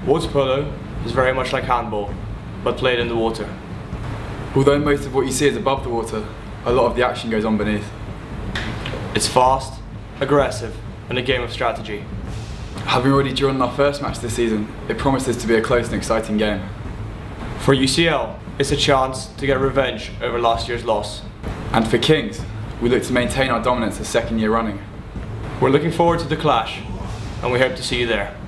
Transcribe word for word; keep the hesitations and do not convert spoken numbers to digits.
Waterpolo is very much like handball, but played in the water. Although most of what you see is above the water, a lot of the action goes on beneath. It's fast, aggressive, and a game of strategy. Having already drawn our first match this season, it promises to be a close and exciting game. For U C L, it's a chance to get revenge over last year's loss. And for Kings, we look to maintain our dominance a second year running. We're looking forward to the clash, and we hope to see you there.